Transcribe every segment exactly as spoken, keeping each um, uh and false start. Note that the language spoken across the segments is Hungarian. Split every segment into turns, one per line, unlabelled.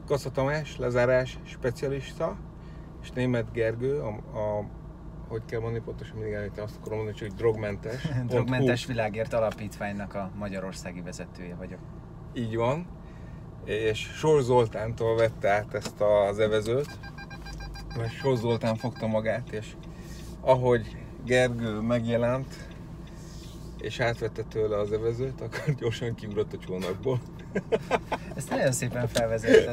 Kassa Tamás, lezárás specialista, és Németh Gergő, a, a hogy kell mondani pontosan, mindig előtte azt akarom mondani, hogy drogmentes.
Drogmentes Világért Alapítványnak a magyarországi vezetője vagyok.
Így van. És Sors Zoltántól vette át ezt az evezőt, mert Sors Zoltán fogta magát, és ahogy Gergő megjelent, és átvette tőle az evezőt, akkor gyorsan kiugrott a csónakból.
Ezt nagyon szépen felvezetted.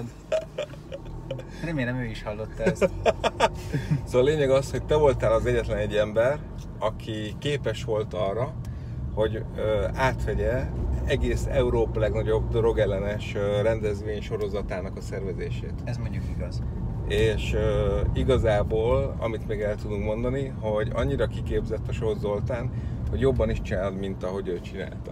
Remélem ő is hallotta ezt.
Szóval a lényeg az, hogy te voltál az egyetlen egy ember, aki képes volt arra, hogy ö, átvegye egész Európa legnagyobb drogellenes ö, rendezvény sorozatának a szervezését.
Ez mondjuk igaz.
És ö, igazából, amit még el tudunk mondani, hogy annyira kiképzett a Sors Zoltán, hogy jobban is csinálod, mint ahogy ő csinálta.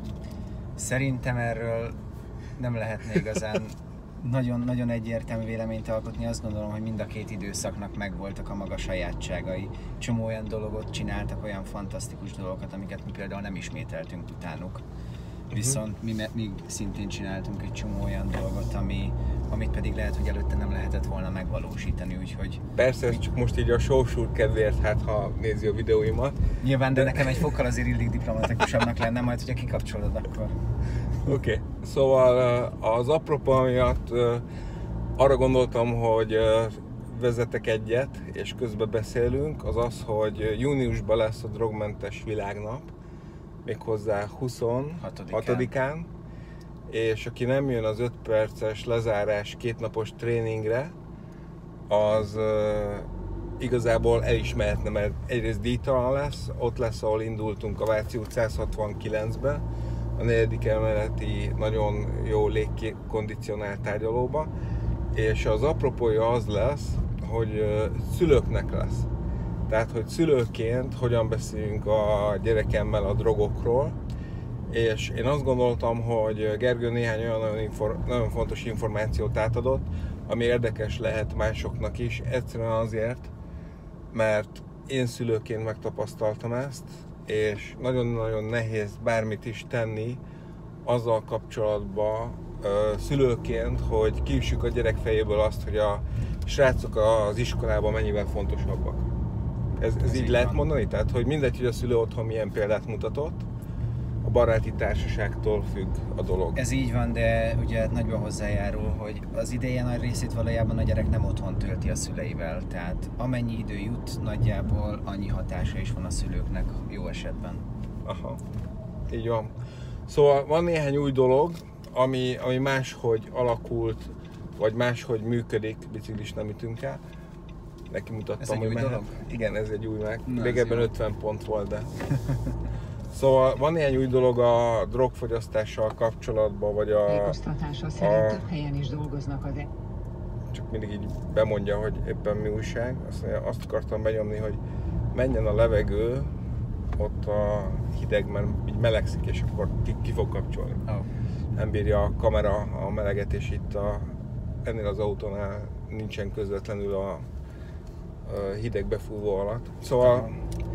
Szerintem erről nem lehetne igazán nagyon-nagyon egyértelmű véleményt alkotni. Azt gondolom, hogy mind a két időszaknak megvoltak a maga sajátságai. Csomó olyan dologot csináltak, olyan fantasztikus dolgokat, amiket mi például nem ismételtünk utánuk. Viszont mi, mi szintén csináltunk egy csomó olyan dolgot, ami, amit pedig lehet, hogy előtte nem lehetett volna megvalósítani, úgyhogy...
Persze, ez csak most így a show-shoot kedvéért, hát ha nézi a videóimat.
Nyilván, de, de nekem egy fokkal azért illik diplomatikusabbnak lenne, majd hogyha kikapcsolod, akkor...
Oké, okay. Szóval az apropó miatt arra gondoltam, hogy vezetek egyet, és közben beszélünk, az az, hogy júniusban lesz a drogmentes világnap, méghozzá huszonhatodikán, és aki nem jön az öt perces lezárás kétnapos tréningre, az uh, igazából el is mehetne, mert egyrészt díjtalan lesz, ott lesz, ahol indultunk, a Váci út száz hatvankilencben, a negyedik emeleti nagyon jó légkondicionált tárgyalóba, és az apropója az lesz, hogy uh, szülőknek lesz. Tehát, hogy szülőként hogyan beszélünk a gyerekemmel a drogokról, és én azt gondoltam, hogy Gergő néhány olyan nagyon, infor- nagyon fontos információt átadott, ami érdekes lehet másoknak is, egyszerűen azért, mert én szülőként megtapasztaltam ezt, és nagyon-nagyon nehéz bármit is tenni azzal kapcsolatban szülőként, hogy kiüssük a gyerek fejéből azt, hogy a srácok az iskolában mennyivel fontosabbak. Ez, ez, ez így, így lehet van. mondani? Tehát, hogy mindegy, hogy a szülő otthon milyen példát mutatott, a baráti társaságtól függ a dolog.
Ez így van, de ugye nagyban hozzájárul, hogy az ideje nagy részét valójában a gyerek nem otthon tölti a szüleivel. Tehát amennyi idő jut, nagyjából annyi hatása is van a szülőknek jó esetben.
Aha, így van. Szóval van néhány új dolog, ami, ami máshogy alakult, vagy máshogy működik, biciklis nem ütünk el. Neki mutattam,
ez egy
hogy
új
mehet.
dolog?
Igen, ez egy új meg.
Na,
még ebben ötven pont volt, de... Szóval van néhány új dolog a drogfogyasztással kapcsolatban, vagy a...
Tájékoztatása szerint több helyen is dolgoznak a de...
Csak mindig így bemondja, hogy éppen mi újság. Azt, mondja, azt akartam benyomni, hogy menjen a levegő, ott a hideg, mert így melegszik, és akkor ki, ki fog kapcsolni.
Oh.
Nem bírja a kamera a meleget, és itt a, ennél az autónál nincsen közvetlenül a, a hideg befúvó alatt. Szóval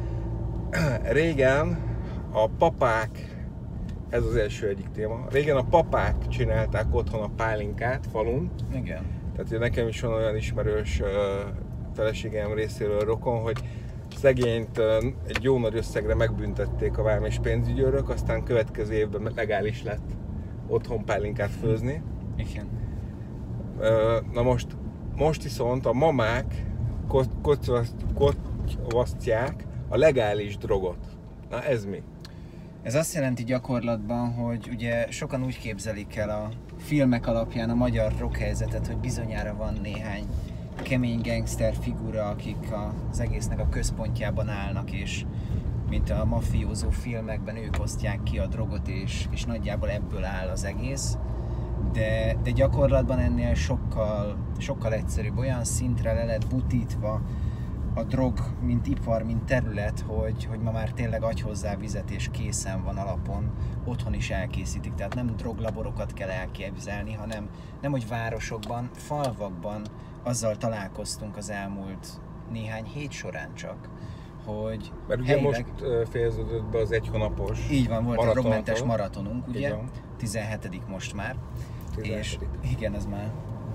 régen a papák, ez az első egyik téma, régen a papák csinálták otthon a pálinkát falun.
Igen.
Tehát ugye nekem is van olyan ismerős uh, feleségem részéről rokon, hogy szegényt uh, egy jó nagy összegre megbüntették a város pénzügyőrök, aztán következő évben legális lett otthon pálinkát főzni.
Igen.
Uh, na most, most viszont a mamák kotyvasztják a legális drogot. Na ez mi?
Ez azt jelenti gyakorlatban, hogy ugye sokan úgy képzelik el a filmek alapján a magyar rockhelyzetet, hogy bizonyára van néhány kemény gangster figura, akik az egésznek a központjában állnak, és mint a mafiózó filmekben ők osztják ki a drogot, és, és nagyjából ebből áll az egész. De, de gyakorlatban ennél sokkal, sokkal egyszerűbb, olyan szintre le lett butítva a drog, mint ipar, mint terület, hogy, hogy ma már tényleg adj hozzá vizet és készen van alapon, otthon is elkészítik. Tehát nem droglaborokat kell elképzelni, hanem nem hogy városokban, falvakban azzal találkoztunk az elmúlt néhány hét során csak, hogy
mert ugye
helyileg...
most fejeződött be az egy hónapos
így van, volt
maraton,
a drogmentes maratonunk, ugye?
Igen.
tizenhetedik most már.
tizenhetedik.
És igen, ez már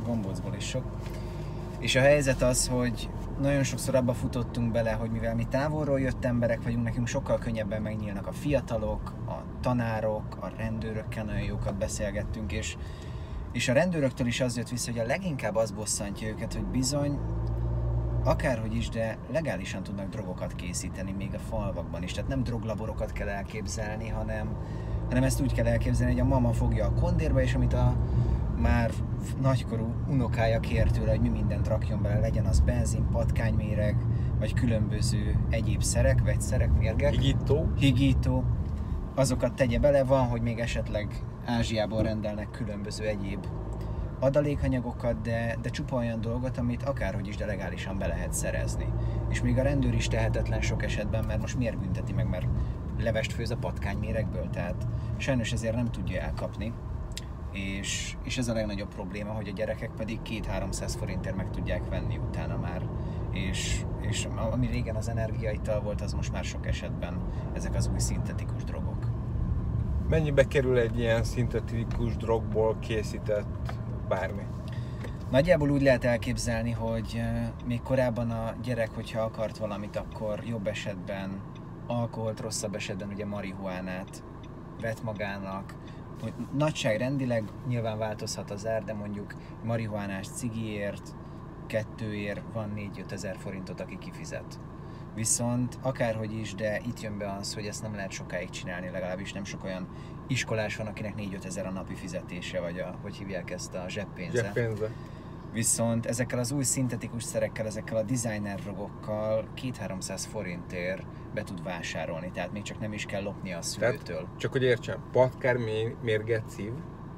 gombócból is sok. És a helyzet az, hogy nagyon sokszor abba futottunk bele, hogy mivel mi távolról jött emberek vagyunk, nekünk sokkal könnyebben megnyílnak a fiatalok, a tanárok, a rendőrökkel nagyon jókat beszélgettünk, és, és a rendőröktől is az jött vissza, hogy a leginkább az bosszantja őket, hogy bizony, akárhogy is, de legálisan tudnak drogokat készíteni még a falvakban is. Tehát nem droglaborokat kell elképzelni, hanem, hanem ezt úgy kell elképzelni, hogy a mama fogja a kondérba, és amit a már nagykorú unokája kér tőle, hogy mi mindent rakjon bele, legyen az benzin, patkányméreg, vagy különböző egyéb szerek, vegyszerek, mérgek.
Higító.
Higító. Azokat tegye bele, van, hogy még esetleg Ázsiából rendelnek különböző egyéb adalékanyagokat, de, de csupa olyan dolgot, amit akárhogy is, de legálisan be lehet szerezni. És még a rendőr is tehetetlen sok esetben, mert most miért bünteti meg, mert levest főz a patkányméregből, tehát sajnos ezért nem tudja elkapni. És, és ez a legnagyobb probléma, hogy a gyerekek pedig két-háromszáz forintért meg tudják venni utána már. És, és ami régen az energiaital volt, az most már sok esetben ezek az új szintetikus drogok.
Mennyibe kerül egy ilyen szintetikus drogból készített bármi?
Nagyjából úgy lehet elképzelni, hogy még korábban a gyerek, hogyha akart valamit, akkor jobb esetben alkoholt, rosszabb esetben ugye marihuánát vett magának. Nagyságrendileg nyilván változhat az ár, de mondjuk marihuánás cigiért, kettőért van négy-öt ezer forintot, aki kifizet. Viszont akárhogy is, de itt jön be az, hogy ezt nem lehet sokáig csinálni, legalábbis nem sok olyan iskolás van, akinek négy-öt ezer a napi fizetése, vagy a, hogy hívják ezt, a zseppénze.
Zseppénze.
Viszont ezekkel az új szintetikus szerekkel, ezekkel a designer drogokkal két-háromszáz forintért be tud vásárolni, tehát még csak nem is kell lopni a szülőtől. Tehát,
csak hogy értsem, patkár mérget szív?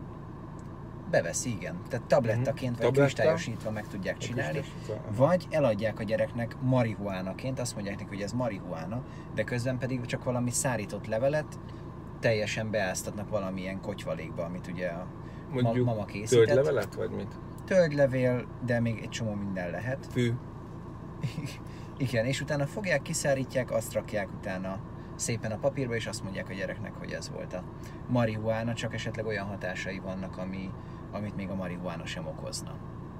Beveszi, igen. Tehát tablettaként vagy kristályosítva meg tudják csinálni, vagy eladják a gyereknek marihuánaként, azt mondják neki, hogy ez marihuána, de közben pedig csak valami szárított levelet teljesen beáztatnak valamilyen kotyvalékba, amit ugye a
mondjuk
mama készített.
tölgylevelet, vagy mit?
Tölgylevél, de még egy csomó minden lehet.
Fű.
Igen, és utána fogják, kiszárítják, azt rakják utána szépen a papírba, és azt mondják a gyereknek, hogy ez volt a marihuána, csak esetleg olyan hatásai vannak, ami, amit még a marihuána sem okozna.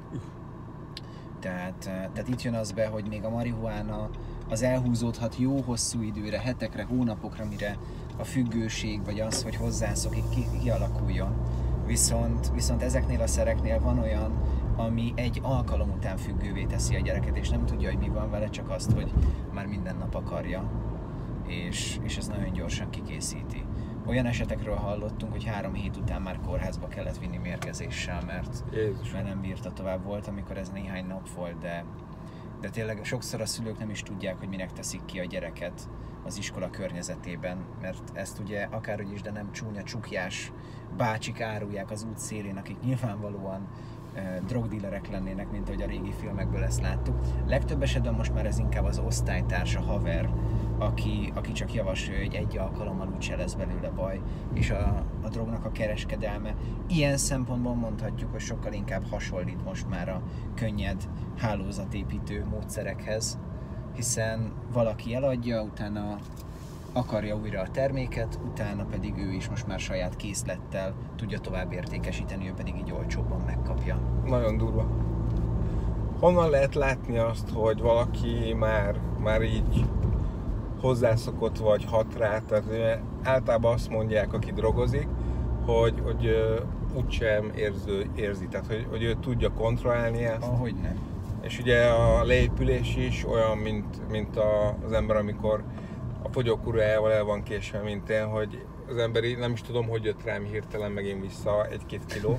Tehát, tehát itt jön az be, hogy még a marihuána az elhúzódhat jó hosszú időre, hetekre, hónapokra, mire a függőség, vagy az, hogy hozzászokik, ki, kialakuljon. Viszont, viszont ezeknél a szereknél van olyan, ami egy alkalom után függővé teszi a gyereket, és nem tudja, hogy mi van vele, csak azt, hogy már minden nap akarja, és, és ez nagyon gyorsan kikészíti. Olyan esetekről hallottunk, hogy három hét után már kórházba kellett vinni mérgezéssel, mert, mert nem bírta tovább. Volt, amikor ez néhány nap volt, de, de tényleg sokszor a szülők nem is tudják, hogy minek teszik ki a gyereket az iskola környezetében, mert ezt ugye akárhogy is, de nem csúnya csukjás bácsik árulják az út szélén, akik nyilvánvalóan e, drogdílerek lennének, mint ahogy a régi filmekből ezt láttuk. Legtöbb esetben most már ez inkább az osztálytárs, a haver, aki, aki csak javasolja, hogy egy alkalommal úgyse lesz belőle baj, és a, a drognak a kereskedelme ilyen szempontból mondhatjuk, hogy sokkal inkább hasonlít most már a könnyed hálózatépítő módszerekhez, hiszen valaki eladja, utána akarja újra a terméket, utána pedig ő is most már saját készlettel tudja tovább értékesíteni, ő pedig így olcsóbban megkapja.
Nagyon durva. Honnan lehet látni azt, hogy valaki már, már így hozzászokott vagy hat rá? Tehát általában azt mondják, aki drogozik, hogy, hogy úgysem érző, érzi, tehát hogy, hogy ő tudja kontrollálni ezt.
Ahogy nem.
És ugye a leépülés is olyan, mint, mint a, az ember, amikor a fogyókúrájával el van késve, mint én, hogy az ember így nem is tudom, hogy jött rám hirtelen megint vissza egy-két kiló.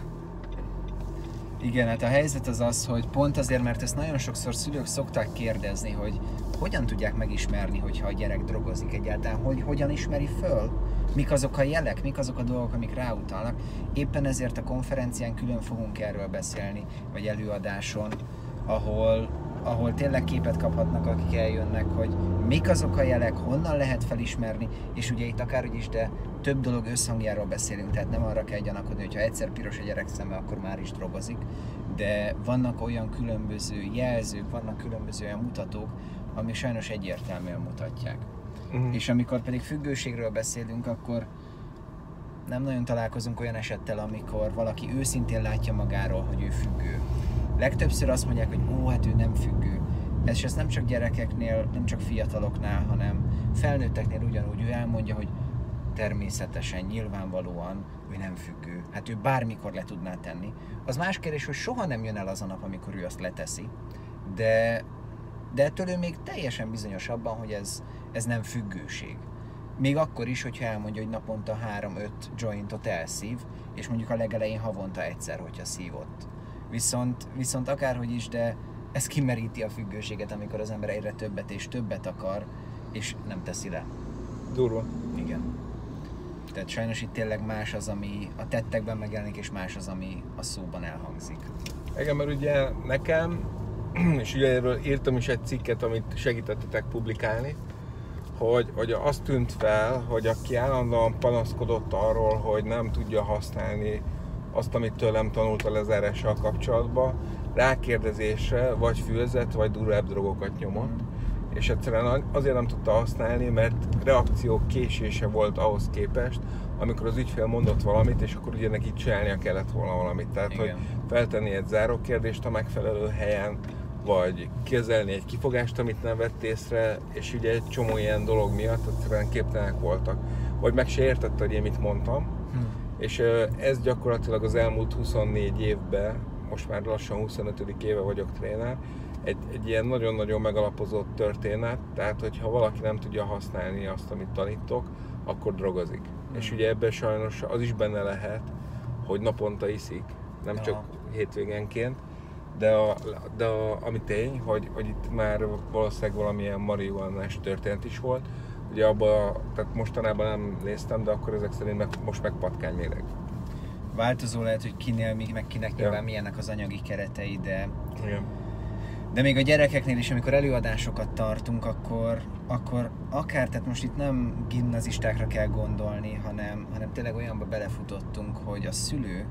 Igen, hát a helyzet az az, hogy pont azért, mert ezt nagyon sokszor szülők szokták kérdezni, hogy hogyan tudják megismerni, hogyha a gyerek drogozik egyáltalán, hogy hogyan ismeri föl, mik azok a jelek, mik azok a dolgok, amik ráutalnak. Éppen ezért a konferencián külön fogunk erről beszélni, vagy előadáson, ahol, ahol tényleg képet kaphatnak, akik eljönnek, hogy mik azok a jelek, honnan lehet felismerni, és ugye itt akárhogy is, de több dolog összhangjáról beszélünk, tehát nem arra kell gyanakodni, hogyha egyszer piros a gyerek szeme, akkor már is drogozik, de vannak olyan különböző jelzők, vannak különböző olyan mutatók, ami sajnos egyértelműen mutatják. Uh-huh. És amikor pedig függőségről beszélünk, akkor nem nagyon találkozunk olyan esettel, amikor valaki őszintén látja magáról, hogy ő függő. Legtöbbször azt mondják, hogy ó, hát ő nem függő. Ez, és ez nem csak gyerekeknél, nem csak fiataloknál, hanem felnőtteknél ugyanúgy. Ő elmondja, hogy természetesen, nyilvánvalóan ő nem függő. Hát ő bármikor le tudná tenni. Az más kérdés, hogy soha nem jön el az a nap, amikor ő azt leteszi, de, de ettől ő még teljesen bizonyos abban, hogy ez, ez nem függőség. Még akkor is, hogyha elmondja, hogy naponta három-öt jointot elszív, és mondjuk a legelején havonta egyszer, hogyha szívott. Viszont, viszont akárhogy is, de ez kimeríti a függőséget, amikor az ember egyre többet és többet akar, és nem teszi le.
Durva.
Igen. Tehát sajnos itt tényleg más az, ami a tettekben megjelenik, és más az, ami a szóban elhangzik.
Igen, mert ugye nekem, és ugye erről írtam is egy cikket, amit segítettetek publikálni, hogy, hogy azt tűnt fel, hogy aki állandóan panaszkodott arról, hogy nem tudja használni azt, amit tőlem tanult a er es-sel kapcsolatban, rákérdezésre vagy fülzet, vagy durvább drogokat nyomott. És egyszerűen azért nem tudta használni, mert reakció késése volt ahhoz képest, amikor az ügyfél mondott valamit, és akkor ugye neki csinálnia kellett volna valamit. Tehát, igen, hogy feltenni egy zárókérdést a megfelelő helyen, vagy kezelni egy kifogást, amit nem vett észre, és ugye egy csomó ilyen dolog miatt egyszerűen képtelenek voltak. Vagy meg se értette, hogy én mit mondtam. Hm. És ez gyakorlatilag az elmúlt huszonnégy évben, most már lassan huszonötödik éve vagyok tréner, Egy, egy ilyen nagyon-nagyon megalapozott történet, tehát hogyha valaki nem tudja használni azt, amit tanítok, akkor drogozik. Mm. És ugye ebben sajnos az is benne lehet, hogy naponta iszik, nem ja. csak hétvégenként, de, a, de a, ami tény, hogy, hogy itt már valószínűleg valamilyen marihuánás történet is volt. Ugye abban, tehát mostanában nem néztem, de akkor ezek szerint meg, most meg patkányméreg.
Változó lehet, hogy kinél, meg kinek nyilván ja. milyenek az anyagi keretei, de... Igen. De még a gyerekeknél is, amikor előadásokat tartunk, akkor, akkor akár, tehát most itt nem gimnazistákra kell gondolni, hanem, hanem tényleg olyanba belefutottunk, hogy a szülő,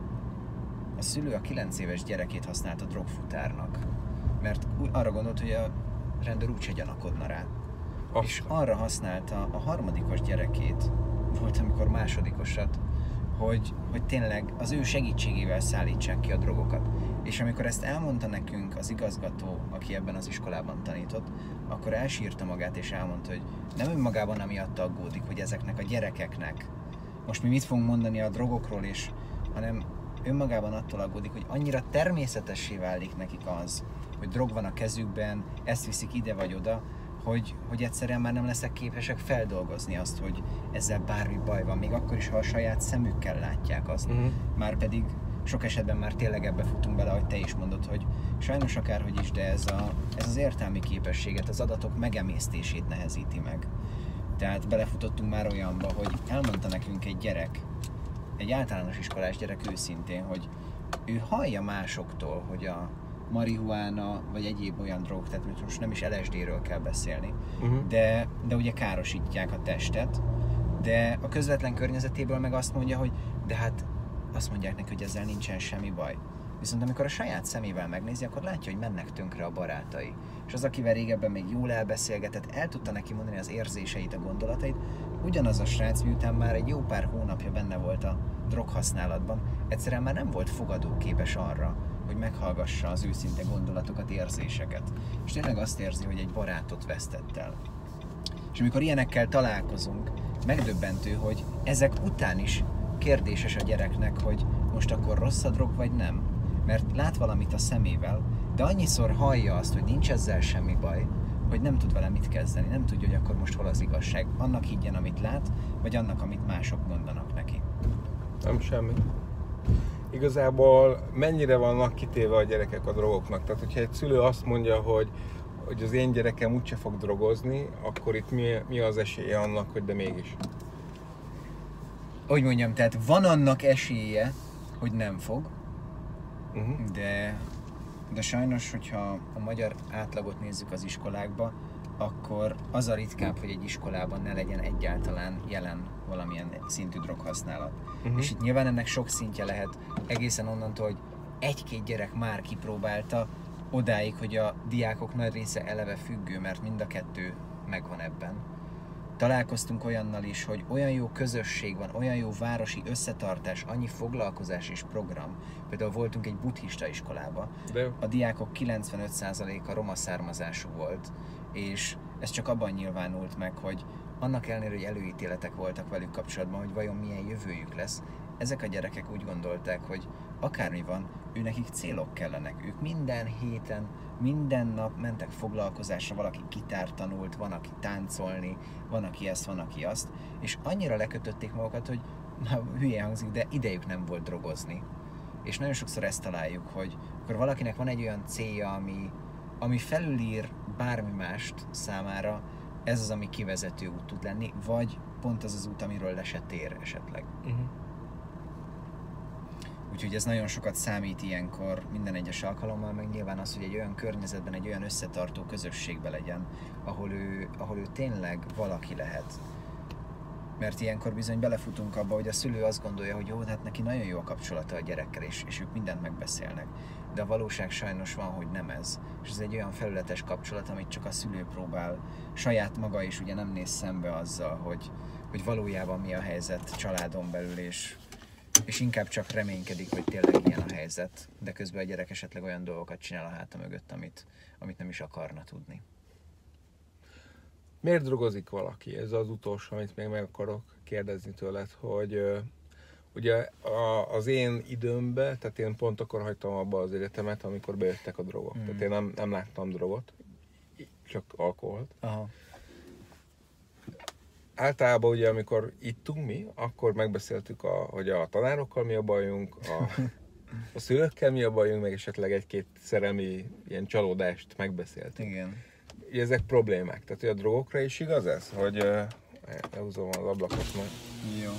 a szülő a kilenc éves gyerekét használta drogfutárnak. Mert arra gondolt, hogy a rendőr úgyse gyanakodna rá. Azt. És arra használta a harmadikos gyerekét, volt amikor másodikosat, hogy, hogy tényleg az ő segítségével szállítsák ki a drogokat. És amikor ezt elmondta nekünk az igazgató, aki ebben az iskolában tanított, akkor elsírta magát és elmondta, hogy nem önmagában amiatt aggódik, hogy ezeknek a gyerekeknek most mi mit fogunk mondani a drogokról, és, hanem önmagában attól aggódik, hogy annyira természetessé válik nekik az, hogy drog van a kezükben, ezt viszik ide vagy oda, hogy, hogy egyszerűen már nem leszek képesek feldolgozni azt, hogy ezzel bármi baj van, még akkor is, ha a saját szemükkel látják azt. Uh-huh. Már pedig sok esetben már tényleg ebbe futunk bele, ahogy te is mondod, hogy sajnos akárhogy is, de ez, a, ez az értelmi képességet, az adatok megemésztését nehezíti meg. Tehát belefutottunk már olyanba, hogy elmondta nekünk egy gyerek, egy általános iskolás gyerek őszintén, hogy ő hallja másoktól, hogy a marihuána vagy egyéb olyan drog, tehát most nem is el es dé-ről kell beszélni, uh-huh. de, de ugye károsítják a testet, de a közvetlen környezetéből meg azt mondja, hogy de hát azt mondják neki, hogy ezzel nincsen semmi baj. Viszont amikor a saját szemével megnézi, akkor látja, hogy mennek tönkre a barátai. És az, akivel régebben még jól elbeszélgetett, el tudta neki mondani az érzéseit, a gondolatait, ugyanaz a srác, miután már egy jó pár hónapja benne volt a droghasználatban, egyszerűen már nem volt fogadóképes arra, hogy meghallgassa az őszinte gondolatokat, érzéseket. És tényleg azt érzi, hogy egy barátot vesztett el. És amikor ilyenekkel találkozunk, megdöbbentő, hogy ezek után is kérdéses a gyereknek, hogy most akkor rossz a drog, vagy nem. Mert lát valamit a szemével, de annyiszor hallja azt, hogy nincs ezzel semmi baj, hogy nem tud vele mit kezdeni, nem tudja, hogy akkor most hol az igazság. Annak higgyen, amit lát, vagy annak, amit mások mondanak neki.
Nem semmi. Igazából mennyire vannak kitéve a gyerekek a drogoknak? Tehát, hogyha egy szülő azt mondja, hogy, hogy az én gyerekem úgyse fog drogozni, akkor itt mi, mi az esélye annak, hogy de mégis?
Hogy mondjam, tehát van annak esélye, hogy nem fog, uh-huh. de, de sajnos, hogyha a magyar átlagot nézzük az iskolákba, akkor az a ritkább, hogy egy iskolában ne legyen egyáltalán jelen valamilyen szintű droghasználat. Uh-huh. És itt nyilván ennek sok szintje lehet, egészen onnantól, hogy egy-két gyerek már kipróbálta, odáig, hogy a diákok nagy része eleve függő, mert mind a kettő megvan ebben. találkoztunk olyannal is, hogy olyan jó közösség van, olyan jó városi összetartás, annyi foglalkozás és program. Például voltunk egy buddhista iskolába,
De...
a diákok kilencvenöt százaléka roma származású volt, és ez csak abban nyilvánult meg, hogy annak ellenére, hogy előítéletek voltak velük kapcsolatban, hogy vajon milyen jövőjük lesz, ezek a gyerekek úgy gondolták, hogy akármi van, ő nekik célok kellenek. Ők minden héten, minden nap mentek foglalkozásra, valaki gitárt tanult, van, aki táncolni, van, aki ezt, van, aki azt, és annyira lekötötték magukat, hogy na, hülye hangzik, de idejük nem volt drogozni. És nagyon sokszor ezt találjuk, hogy akkor valakinek van egy olyan célja, ami, ami felülír bármi mást számára, ez az, ami kivezető út tud lenni, vagy pont az az út, amiről le se tér esetleg. Uh-huh. Úgyhogy ez nagyon sokat számít ilyenkor minden egyes alkalommal, meg nyilván az, hogy egy olyan környezetben, egy olyan összetartó közösségben legyen, ahol ő, ahol ő tényleg valaki lehet. Mert ilyenkor bizony belefutunk abba, hogy a szülő azt gondolja, hogy jó, hát neki nagyon jó a kapcsolata a gyerekkel, és, és ők mindent megbeszélnek. De a valóság sajnos van, hogy nem ez. És ez egy olyan felületes kapcsolat, amit csak a szülő próbál saját maga is ugye nem néz szembe azzal, hogy, hogy valójában mi a helyzet családon belül, és, és inkább csak reménykedik, hogy tényleg ilyen a helyzet, de közben a gyerek esetleg olyan dolgokat csinál a háta mögött, amit, amit nem is akarna tudni.
Miért drogozik valaki? Ez az utolsó, amit még meg akarok kérdezni tőled, hogy uh, ugye a, az én időmben, tehát én pont akkor hagytam abba az egyetemet, amikor bejöttek a drogok. Mm. Tehát én nem, nem láttam drogot, csak alkoholt. Aha. Általában ugye, amikor ittunk mi, akkor megbeszéltük, a, hogy a tanárokkal mi a bajunk, a, a szülőkkel mi a bajunk, meg esetleg egy-két szerelmi ilyen csalódást megbeszéltük.
Igen.
Ezek problémák, tehát hogy a drogokra is igaz ez, hogy uh, elhúzom az ablakot meg.
Jó.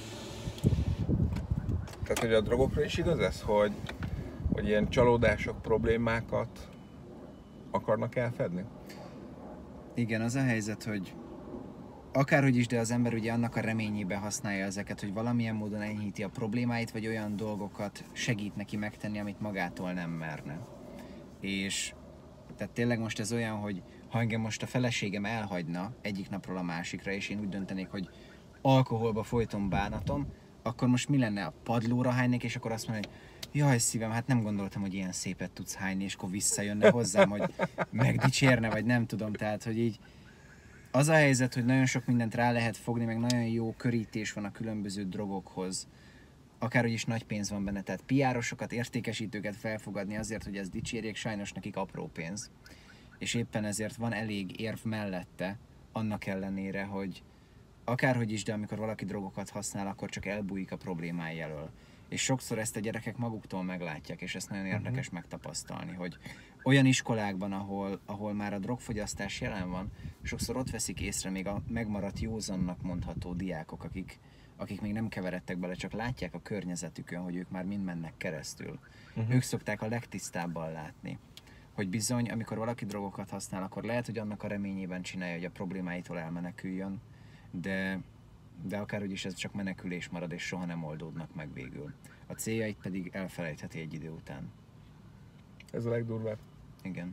Tehát hogy a drogokra is igaz ez, hogy, hogy ilyen csalódások, problémákat akarnak elfedni?
Igen, az a helyzet, hogy akárhogy is, de az ember ugye annak a reményébe használja ezeket, hogy valamilyen módon enyhíti a problémáit, vagy olyan dolgokat segít neki megtenni, amit magától nem merne. És tehát tényleg most ez olyan, hogy ha engem most a feleségem elhagyna egyik napról a másikra, és én úgy döntenék, hogy alkoholba folyton bánatom, akkor most mi lenne? A padlóra hánynék, és akkor azt mondja, hogy jaj szívem, hát nem gondoltam, hogy ilyen szépet tudsz hányni, és akkor visszajönne hozzám, hogy megdicsérne, vagy nem tudom, tehát, hogy így az a helyzet, hogy nagyon sok mindent rá lehet fogni, meg nagyon jó körítés van a különböző drogokhoz, akárhogy is nagy pénz van benne, tehát pé er-osokat, értékesítőket felfogadni azért, hogy ezt dicsérjék, sajnos nekik apró pénz. És éppen ezért van elég érv mellette, annak ellenére, hogy akárhogy is, de amikor valaki drogokat használ, akkor csak elbújik a problémái elől. És sokszor ezt a gyerekek maguktól meglátják, és ezt nagyon érdekes uh-huh. megtapasztalni, hogy olyan iskolákban, ahol, ahol már a drogfogyasztás jelen van, sokszor ott veszik észre még a megmaradt józannak mondható diákok, akik, akik még nem keveredtek bele, csak látják a környezetükön, hogy ők már mind mennek keresztül. Uh-huh. Ők szokták a legtisztábban látni, hogy bizony, amikor valaki drogokat használ, akkor lehet, hogy annak a reményében csinálja, hogy a problémáitól elmeneküljön, de, de akárhogy is ez csak menekülés marad, és soha nem oldódnak meg végül. A céljait pedig elfelejtheti egy idő után.
Ez a legdurvább.
Igen.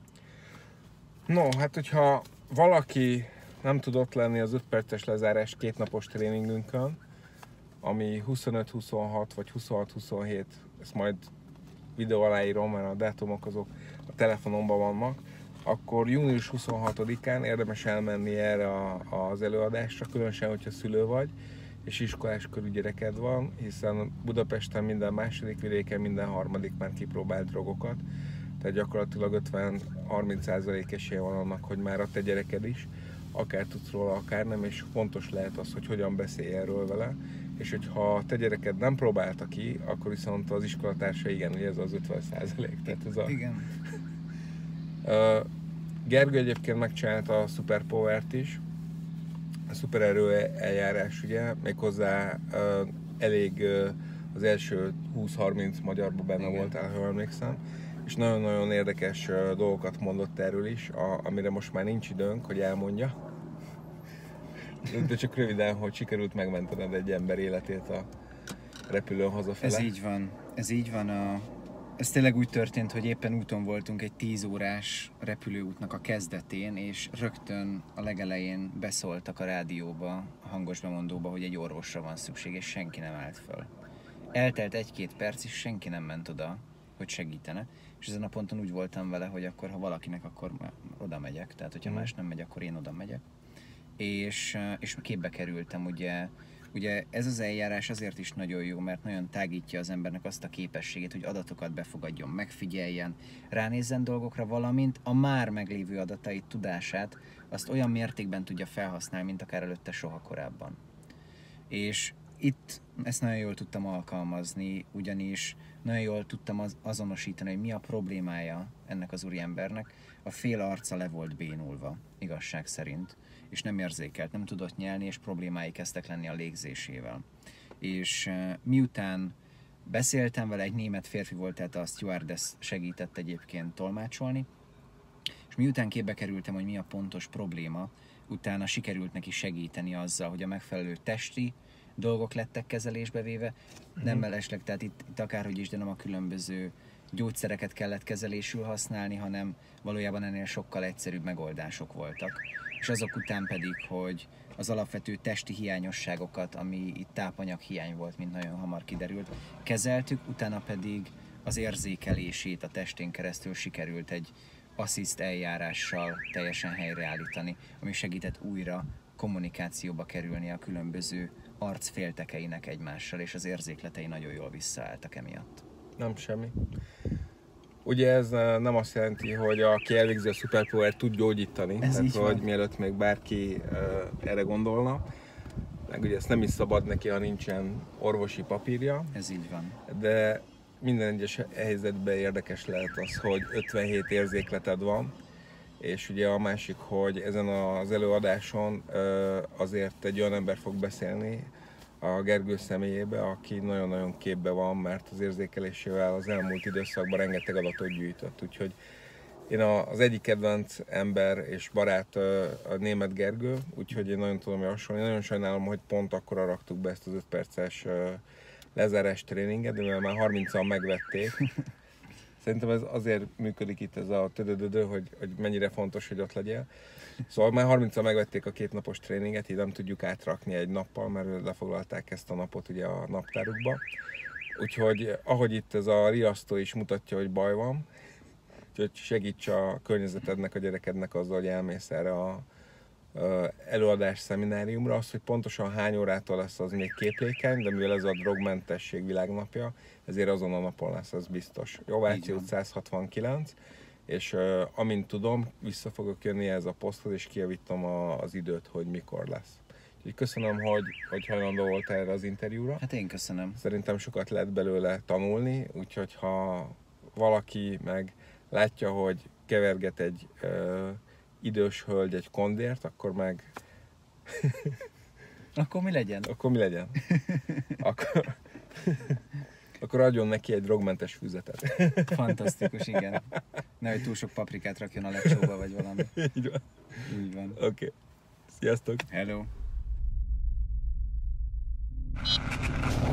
No, hát hogyha valaki nem tud ott lenni az öt perces lezárás kétnapos tréningünkön, ami huszonöt huszonhat vagy huszonhat huszonhét, ezt majd videó alá írom, mert a dátumok azok a telefonomban vannak, akkor június huszonhatodikán érdemes elmenni erre a, az előadásra, különösen, hogyha szülő vagy, és iskolás körű gyereked van, hiszen Budapesten minden második, vidéken minden harmadik már kipróbált drogokat, tehát gyakorlatilag ötven-harminc százalék esélye van annak, hogy már a te gyereked is, akár tudsz róla, akár nem, és fontos lehet az, hogy hogyan beszélj erről vele, és hogyha a te gyereked nem próbálta ki, akkor viszont az iskolatársa igen, ugye ez az ötven százalék. Tehát ez a...
Igen.
Uh, Gergő egyébként megcsinálta a Superpower-t is, a szupererő eljárás, ugye, méghozzá uh, elég uh, az első húsz-harminc magyarban benne igen. voltál, ha emlékszem, és nagyon-nagyon érdekes uh, dolgokat mondott erről is, a, amire most már nincs időnk, hogy elmondja. De csak röviden, hogy sikerült megmentened egy ember életét a repülőn hazafele.
Ez így van. Ez így van. A... ez tényleg úgy történt, hogy éppen úton voltunk egy tíz órás repülőútnak a kezdetén, és rögtön a legelején beszóltak a rádióba, a hangos bemondóba, hogy egy orvosra van szükség, és senki nem állt föl. Eltelt egy-két perc, és senki nem ment oda, hogy segítene, és ezen a ponton úgy voltam vele, hogy akkor, ha valakinek, akkor oda megyek, tehát hogyha mm. más nem megy, akkor én oda megyek. És, és képbe kerültem, ugye, ugye ez az eljárás azért is nagyon jó, mert nagyon tágítja az embernek azt a képességét, hogy adatokat befogadjon, megfigyeljen, ránézzen dolgokra, valamint a már meglévő adatait, tudását, azt olyan mértékben tudja felhasználni, mint akár előtte soha korábban. És itt ezt nagyon jól tudtam alkalmazni, ugyanis nagyon jól tudtam az, azonosítani, hogy mi a problémája ennek az úriembernek. A fél arca le volt bénulva, igazság szerint, és nem érzékelt, nem tudott nyelni, és problémái kezdtek lenni a légzésével. És uh, miután beszéltem vele, egy német férfi volt, tehát a stewardess segített egyébként tolmácsolni, és miután képbe kerültem, hogy mi a pontos probléma, utána sikerült neki segíteni azzal, hogy a megfelelő testi dolgok lettek kezelésbe véve, nem mellesleg, tehát itt, itt akárhogy is, de nem a különböző gyógyszereket kellett kezelésül használni, hanem valójában ennél sokkal egyszerűbb megoldások voltak. És azok után pedig, hogy az alapvető testi hiányosságokat, ami itt tápanyag hiány volt, mint nagyon hamar kiderült, kezeltük, utána pedig az érzékelését a testén keresztül sikerült egy assziszt eljárással teljesen helyreállítani, ami segített újra kommunikációba kerülni a különböző arcféltekeinek egymással, és az érzékletei nagyon jól visszaálltak emiatt.
Nem semmi. Ugye ez nem azt jelenti, hogy aki elvégzi a Superpower tud gyógyítani, ez tehát hogy van. Mielőtt még bárki uh, erre gondolna, meg ugye ezt nem is szabad neki, ha nincsen orvosi papírja.
Ez így van.
De minden egyes helyzetben érdekes lehet az, hogy ötvenhét érzékleted van, és ugye a másik, hogy ezen az előadáson azért egy olyan ember fog beszélni a Gergő személyébe, aki nagyon-nagyon képbe van, mert az érzékelésével az elmúlt időszakban rengeteg adatot gyűjtött. Úgyhogy én az egyik kedvenc ember és barát a német Gergő, úgyhogy én nagyon tudom javasolni. Nagyon sajnálom, hogy pont akkor raktuk be ezt az öt perces lezárás tréninget, de mivel már harmincan megvették. Szerintem ez azért működik itt ez a tödödödő, hogy, hogy mennyire fontos, hogy ott legyél. Szóval már harmincan megvették a kétnapos tréninget, így nem tudjuk átrakni egy nappal, mert lefoglalták ezt a napot ugye a naptárukba. Úgyhogy ahogy itt ez a riasztó is mutatja, hogy baj van, úgyhogy segíts a környezetednek, a gyerekednek azzal, hogy elmész erre a előadás szemináriumra. Az, hogy pontosan hány órától lesz, az még képlékeny, de mivel ez a drogmentesség világnapja, ezért azon a napon lesz, az biztos. Jóváci út száz hatvankilenc, és uh, amint tudom, vissza fogok jönni ez a poszthoz, és kijavítom a, az időt, hogy mikor lesz. Úgyhogy köszönöm, hogy, hogy hajlandó volt erre az interjúra.
Hát én köszönöm.
Szerintem sokat lehet belőle tanulni, úgyhogy ha valaki meg látja, hogy keverget egy uh, idős hölgy egy kondért, akkor meg...
Akkor mi legyen?
Akkor mi legyen? Akkor, akkor adjon neki egy drogmentes füzetet.
Fantasztikus, igen. Nehogy túl sok paprikát rakjon a lecsóba, vagy valami.
Így van.
Így van.
Oké. Okay. Sziasztok!
Hello!